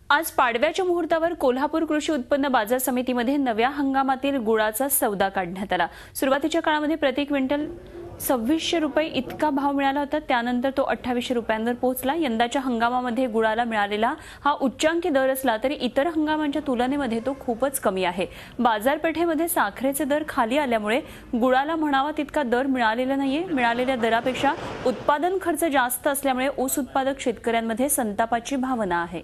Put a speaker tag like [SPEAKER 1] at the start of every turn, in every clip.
[SPEAKER 1] आज पाडव्याच्या मुहूर्तावर कोल्हापूर कृषी उत्पन्न बाजार समितीमध्ये नव्या हंगामातील गुळाचा सौदा काढण्यात आला। सुरुवातीच्या काळामध्ये प्रति क्विंटल 2600 रुपये इतका भाव मिळाला होता, त्यानंतर तो 2800 रुपयांवर पोहोचला। यंदाच्या हंगामामध्ये गुळाला मिळालेला हा उच्चांकी दर असला तरी इतर हंगामांच्या तुलनेमध्ये तो खूपच कमी आहे। बाजारपेठेमध्ये साखरेचे दर खाली आल्यामुळे गुळाला म्हणावा तितका दर मिळालेला नाहीये। मिळालेल्या दरापेक्षा उत्पादन खर्च जास्त असल्यामुळे ऊस उत्पादक शेतकऱ्यांमध्ये संतापाची भावना आहे।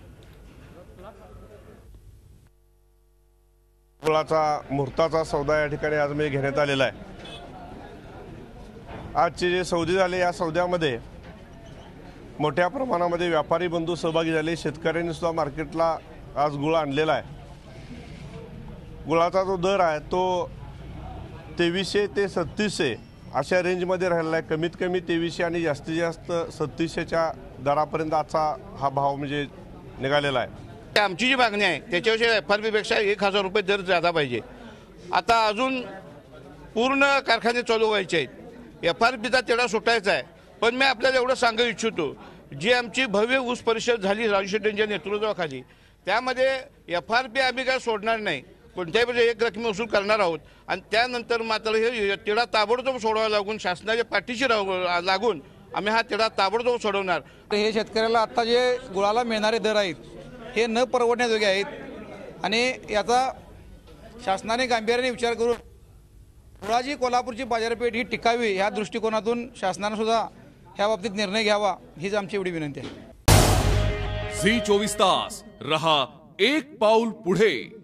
[SPEAKER 2] गुळाचा मुहूर्ताचा सौदा या ठिकाणी आज मी घेण्यात आलेला आहे। आजचे जे सौदे झाले या सौद्यामध्ये मोठ्या प्रमाणामध्ये व्यापारी बंधू सहभागी झाले। शेतकऱ्यांनी सुद्धा मार्केटला आज गुळ आणलेला आहे। गुळाचा जो दर आहे तो 2300 ते 3700 अशा रेंजमध्ये राहिलेला आहे। कमीत कमी 2300 आणि जास्तीत जास्त 3700च्या दरापर्यंत आजचा हा भाव म्हणजे निघालेला आहे।
[SPEAKER 3] आमची जी मागणी आहे त्याच्याविषयी FRP पेक्षा 1000 रुपये दर ज्यादा पाहिजे। आता अजून पूर्ण कारखाने चालू व्हायचे आहेत, FRPचा तेढा सुटायचा आहे। पण मी आपल्याला एवढं सांगू इच्छितो, जी आमची भव्य ऊस परिषद झाली राजू शेट्टींच्या नेतृत्वाखाली, त्यामध्ये FRP आम्ही काय सोडणार नाही, कोणत्याही प्रकारे एक रकमी वसूल करणार आहोत। आणि त्यानंतर मात्र हे तेढा ताबडतोब सोडवावा लागून शासनाच्या पाठीशी लागून आम्ही हा तेढा ताबडतोब सोडवणार।
[SPEAKER 4] हे शेतकऱ्याला आता जे गुळाला मिळणारे दर आहेत हे न परवडण्याजोगे आहेत आणि याचा शासनाने गांभीर्याने विचार करून गुळाची कोल्हापूरची बाजारपेठ ही टिकावी या दृष्टिकोनातून शासनाने सुद्धा ह्या बाबतीत निर्णय घ्यावा हीच आमची एवढी विनंती आहे।
[SPEAKER 5] झी 24 तास रहा एक पाऊल पुढे।